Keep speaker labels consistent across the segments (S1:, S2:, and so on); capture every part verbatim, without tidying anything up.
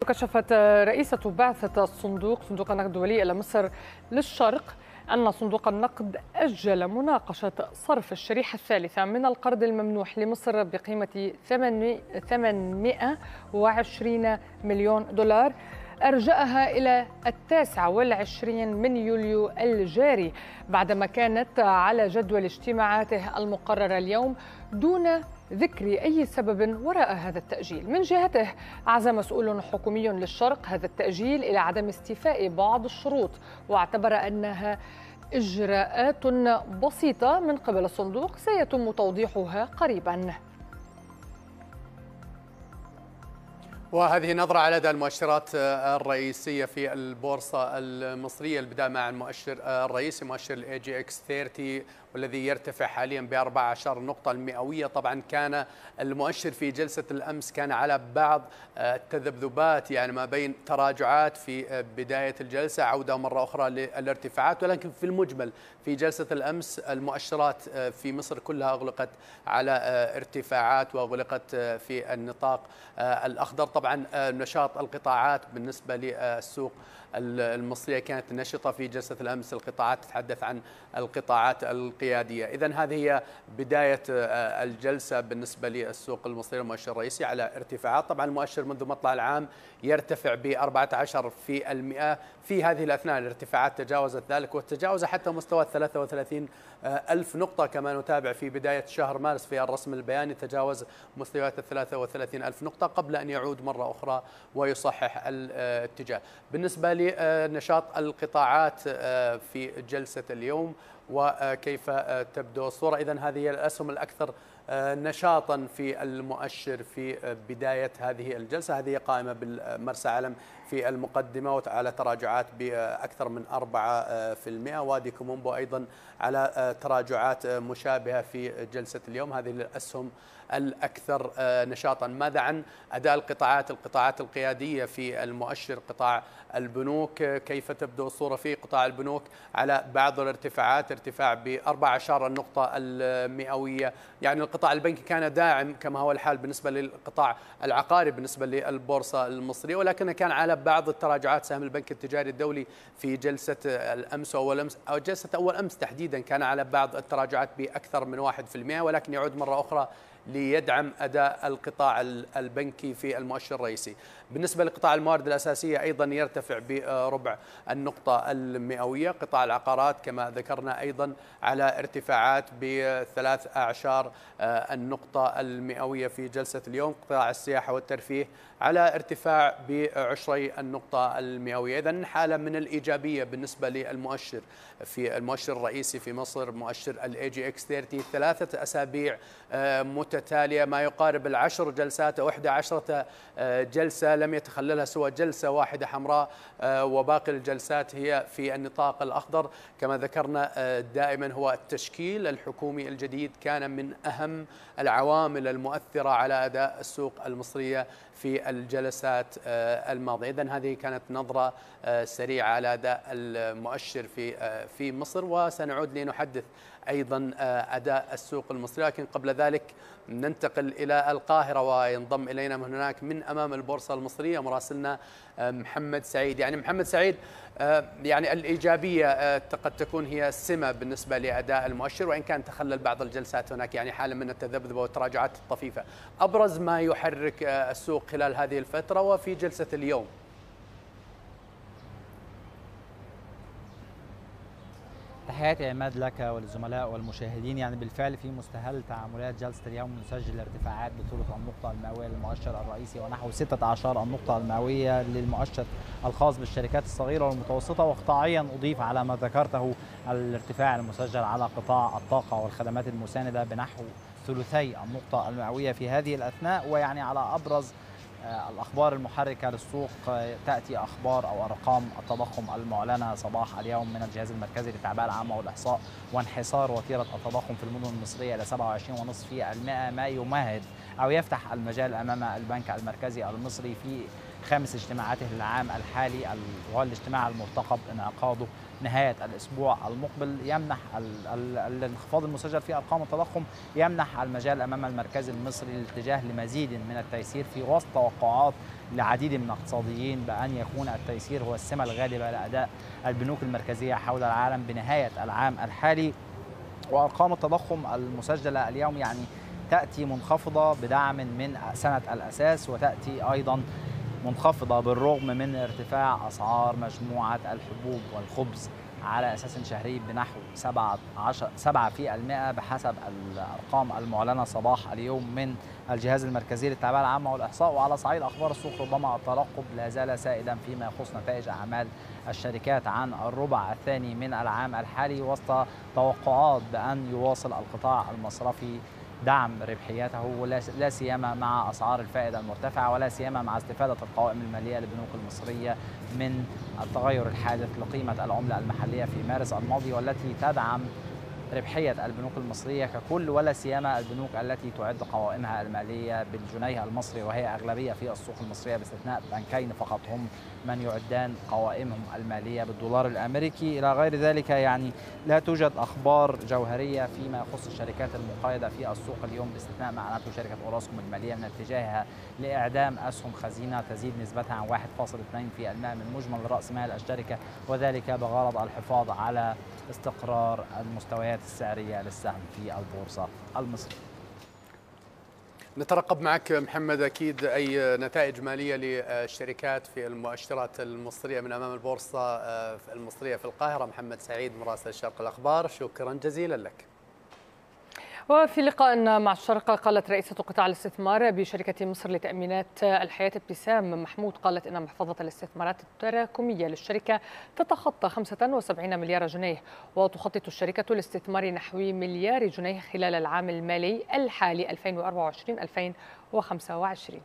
S1: كشفت رئيسة بعثة الصندوق صندوق النقد الدولي إلى مصر للشرق أن صندوق النقد أجل مناقشة صرف الشريحة الثالثة من القرض الممنوح لمصر بقيمة ثمانمئة وعشرين مليون دولار، أرجأها إلى التاسع والعشرين من يوليو الجاري بعدما كانت على جدول اجتماعاته المقررة اليوم دون ذكر أي سبب وراء هذا التأجيل. من جهته عزا مسؤول حكومي للشرق هذا التأجيل إلى عدم استيفاء بعض الشروط، واعتبر أنها إجراءات بسيطة من قبل الصندوق سيتم توضيحها قريباً.
S2: وهذه نظرة على أداء المؤشرات الرئيسية في البورصة المصرية. البداية مع المؤشر الرئيسي مؤشر الاي جي اكس ثلاثين والذي يرتفع حاليا ب أربعة عشر نقطة المئوية. طبعا كان المؤشر في جلسة الأمس كان على بعض التذبذبات، يعني ما بين تراجعات في بداية الجلسة، عودة مرة أخرى للارتفاعات، ولكن في المجمل في جلسة الأمس المؤشرات في مصر كلها أغلقت على ارتفاعات وأغلقت في النطاق الأخضر. طبعا نشاط القطاعات بالنسبة للسوق المصرية كانت نشطة في جلسة الأمس، القطاعات تتحدث عن القطاعات القيادية. إذن هذه هي بداية الجلسة بالنسبة للسوق المصري. المؤشر الرئيسي على ارتفاعات، طبعا المؤشر منذ مطلع العام يرتفع ب أربعة عشر في المئة. في هذه الأثناء الارتفاعات تجاوزت ذلك وتجاوز حتى مستوى ثلاثة وثلاثين ألف نقطة. كما نتابع في بداية شهر مارس في الرسم البياني تجاوز مستويات ثلاثة وثلاثين ألف نقطة قبل أن يعود مرة أخرى ويصحح الاتجاه. بالنسبة لنشاط القطاعات في جلسة اليوم وكيف تبدو الصورة، إذن هذه هي الأسهم الأكثر نشاطا في المؤشر في بداية هذه الجلسة. هذه قائمة بالمرسى علم في المقدمة وعلى تراجعات بأكثر من أربعة في المئة، وادي كومومبو أيضا على تراجعات مشابهة في جلسة اليوم. هذه الأسهم الأكثر نشاطا. ماذا عن أداء القطاعات القطاعات القيادية في المؤشر؟ قطاع البنوك كيف تبدو الصورة في قطاع البنوك؟ على بعض الارتفاعات، ارتفاع ب أربعة عشر النقطة المئوية. يعني القطاع البنكي كان داعم كما هو الحال بالنسبة للقطاع العقاري بالنسبة للبورصة المصرية، ولكن كان على بعض التراجعات. سهم البنك التجاري الدولي في جلسة الأمس أول أمس أو جلسة أول أمس تحديدا كان على بعض التراجعات بأكثر من واحد في المئة، ولكن يعود مرة أخرى ليدعم أداء القطاع البنكي في المؤشر الرئيسي. بالنسبة لقطاع الموارد الأساسية أيضا يرتفع بربع النقطة المئوية. قطاع العقارات كما ذكرنا أيضا على ارتفاعات بثلاث أعشار النقطة المئوية في جلسة اليوم. قطاع السياحة والترفيه على ارتفاع بعشري النقطة المئوية. إذن حالة من الإيجابية بالنسبة للمؤشر في المؤشر الرئيسي في مصر مؤشر الاي جي اكس ثلاثين ثلاثة أسابيع متتالية، ما يقارب العشر جلسات أو إحدى عشرة جلسة لم يتخللها سوى جلسة واحدة حمراء، وباقي الجلسات هي في النطاق الأخضر. كما ذكرنا دائما هو التشكيل الحكومي الجديد كان من أهم العوامل المؤثرة على أداء السوق المصرية في الجلسات الماضية. إذن هذه كانت نظرة سريعة على أداء المؤشر في في مصر، وسنعود لنحدث أيضا أداء السوق المصري. لكن قبل ذلك ننتقل إلى القاهرة وينضم إلينا من هناك من أمام البورصة المصرية مراسلنا محمد سعيد. يعني محمد سعيد، يعني الإيجابية قد تكون هي السمة بالنسبة لأداء المؤشر، وإن كان تخلل بعض الجلسات هناك يعني حالة من التذبذب والتراجعات الطفيفة. أبرز ما يحرك السوق خلال هذه الفترة وفي جلسة اليوم؟
S3: تحياتي عماد لك وللزملاء والمشاهدين. يعني بالفعل في مستهل تعاملات جلسة اليوم نسجل ارتفاعات بثلث النقطة المئوية للمؤشر الرئيسي ونحو ستة عشر النقطة المئوية للمؤشر الخاص بالشركات الصغيرة والمتوسطة. وقطاعيا أضيف على ما ذكرته الارتفاع المسجل على قطاع الطاقة والخدمات المساندة بنحو ثلثي النقطة المئوية في هذه الأثناء. ويعني على أبرز الأخبار المحركة للسوق تأتي أخبار أو أرقام التضخم المعلنة صباح اليوم من الجهاز المركزي للتعبئة العامة والإحصاء، وانحسار وتيرة التضخم في المدن المصرية إلى سبعة وعشرين فاصلة خمسة بالمئة، ما يمهد أو يفتح المجال أمام البنك المركزي المصري في خامس اجتماعاته للعام الحالي، وهو الاجتماع المرتقب انعقاده نهاية الأسبوع المقبل. يمنح الانخفاض المسجل في أرقام التضخم يمنح المجال أمام المركز المصري للاتجاه لمزيد من التيسير في وسط توقعات لعديد من الاقتصاديين بأن يكون التيسير هو السمة الغالبة لأداء البنوك المركزية حول العالم بنهاية العام الحالي. وأرقام التضخم المسجلة اليوم يعني تأتي منخفضة بدعم من سنة الأساس، وتأتي أيضا منخفضة بالرغم من ارتفاع أسعار مجموعة الحبوب والخبز على أساس شهري بنحو سبعة بالمئة بحسب الأرقام المعلنة صباح اليوم من الجهاز المركزي للتعبئة العامة والإحصاء. وعلى صعيد أخبار السوق ربما الترقب لا زال سائدا فيما يخص نتائج أعمال الشركات عن الربع الثاني من العام الحالي، وسط توقعات بأن يواصل القطاع المصرفي دعم ربحياته لا سيما مع أسعار الفائدة المرتفعة، ولا سيما مع استفادة القوائم المالية للبنوك المصرية من التغير الحادث لقيمة العملة المحلية في مارس الماضي، والتي تدعم ربحية البنوك المصرية ككل، ولا سيما البنوك التي تعد قوائمها المالية بالجنيه المصري، وهي أغلبية في السوق المصرية باستثناء بنكين فقط هم من يعدان قوائمهم المالية بالدولار الأمريكي. إلى غير ذلك يعني لا توجد أخبار جوهرية فيما يخص الشركات المقيدة في السوق اليوم باستثناء ما أعلنته شركة أوراسكوم المالية من اتجاهها لإعدام أسهم خزينة تزيد نسبتها عن واحد فاصل اثنين بالمئة من مجمل رأس مال الشركة، وذلك بغرض الحفاظ على استقرار المستويات السعرية للسهم في البورصة المصرية.
S2: نترقب معك محمد أكيد أي نتائج مالية للشركات في المؤشرات المصرية من أمام البورصة المصرية في القاهرة. محمد سعيد مراسل شرق الأخبار، شكرا جزيلا لك.
S1: وفي لقاء مع الشرق قالت رئيسة قطاع الاستثمار بشركة مصر لتأمينات الحياة ابتسام محمود قالت إن محفظة الاستثمارات التراكمية للشركة تتخطى خمسة وسبعين مليار جنيه، وتخطط الشركة لاستثمار نحو مليار جنيه خلال العام المالي الحالي ألفين وأربعة وعشرين ألفين وخمسة وعشرين.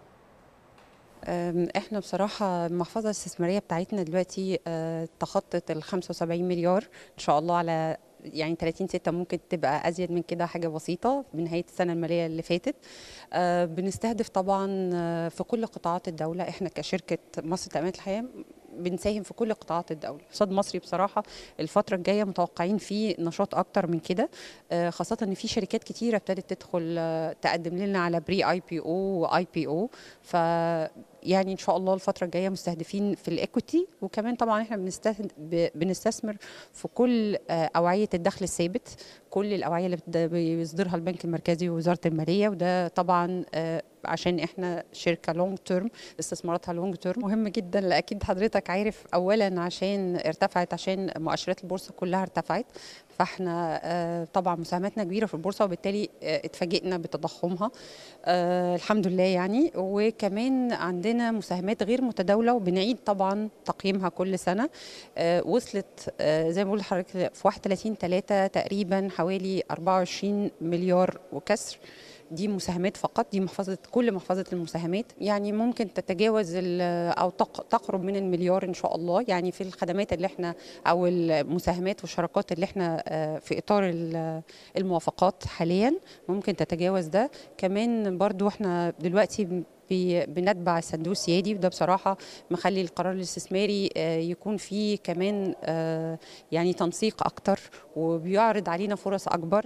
S4: احنا بصراحة المحفظة الاستثمارية بتاعتنا دلوقتي تخطت ال خمسة وسبعين مليار ان شاء الله، على يعني ثلاثين ستة ممكن تبقى ازيد من كده حاجه بسيطه بنهايه السنه الماليه اللي فاتت. آه بنستهدف طبعا في كل قطاعات الدوله، احنا كشركه مصر تامينات الحياه بنساهم في كل قطاعات الدوله. الاقتصاد المصري بصراحه الفتره الجايه متوقعين فيه نشاط اكتر من كده، آه خاصه ان في شركات كتيره ابتدت تدخل آه تقدم لنا على بري اي بي او واي بي او، ف يعني ان شاء الله الفتره الجايه مستهدفين في الايكويتي، وكمان طبعا احنا بنستثمر في كل اوعيه الدخل الثابت، كل الاوعيه اللي بيصدرها البنك المركزي ووزاره الماليه، وده طبعا عشان احنا شركه لونج تيرم استثماراتها لونج تيرم مهم جدا. لا اكيد حضرتك عارف اولا عشان ارتفعت، عشان مؤشرات البورصه كلها ارتفعت، فاحنا طبعا مساهماتنا كبيره في البورصه وبالتالي اتفاجئنا بتضخمها الحمد لله يعني. وكمان عندنا مساهمات غير متداوله وبنعيد طبعا تقييمها كل سنه، وصلت زي ما بقول لحضرتك في واحد وثلاثين ثلاثة تقريبا حوالي أربعة وعشرين مليار وكسر. دي مساهمات فقط، دي محفظه كل محفظه المساهمات، يعني ممكن تتجاوز او تقرب من المليار ان شاء الله، يعني في الخدمات اللي احنا او المساهمات والشراكات اللي احنا في اطار الموافقات حاليا ممكن تتجاوز ده. كمان برضو احنا دلوقتي بنتبع الصندوق السيادي، وده بصراحه مخلي القرار الاستثماري يكون فيه كمان يعني تنسيق اكتر وبيعرض علينا فرص اكبر.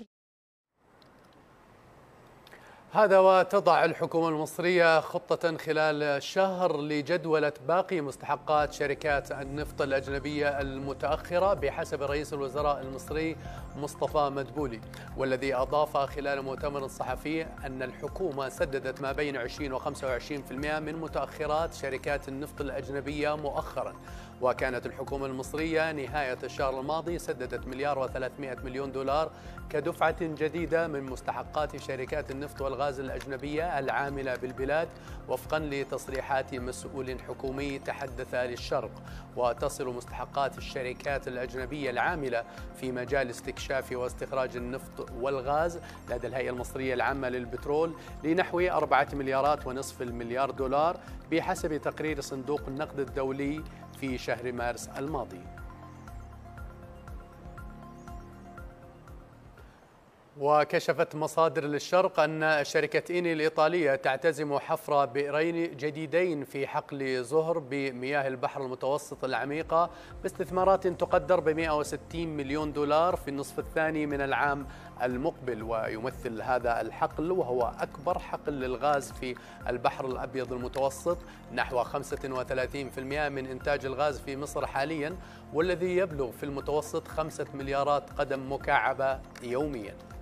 S2: هذا وتضع الحكومة المصرية خطة خلال شهر لجدولة باقي مستحقات شركات النفط الأجنبية المتأخرة بحسب رئيس الوزراء المصري مصطفى مدبولي، والذي أضاف خلال مؤتمر صحفي أن الحكومة سددت ما بين عشرين وخمسة وعشرين بالمئة من متأخرات شركات النفط الأجنبية مؤخرا. وكانت الحكومة المصرية نهاية الشهر الماضي سددت مليار وثلاثمئة مليون دولار كدفعة جديدة من مستحقات شركات النفط والغاز الأجنبية العاملة بالبلاد وفقا لتصريحات مسؤول حكومي تحدث للشرق. وتصل مستحقات الشركات الأجنبية العاملة في مجال استكشاف واستخراج النفط والغاز لدى الهيئة المصرية العامة للبترول لنحو أربعة مليارات ونصف المليار دولار بحسب تقرير صندوق النقد الدولي في شهر مارس الماضي. وكشفت مصادر للشرق أن شركة إيني الإيطالية تعتزم حفر بئرين جديدين في حقل زهر بمياه البحر المتوسط العميقة باستثمارات تقدر ب مئة وستين مليون دولار في النصف الثاني من العام المقبل. ويمثل هذا الحقل، وهو أكبر حقل للغاز في البحر الأبيض المتوسط، نحو خمسة وثلاثين بالمئة من إنتاج الغاز في مصر حاليا، والذي يبلغ في المتوسط خمسة مليارات قدم مكعبة يوميا.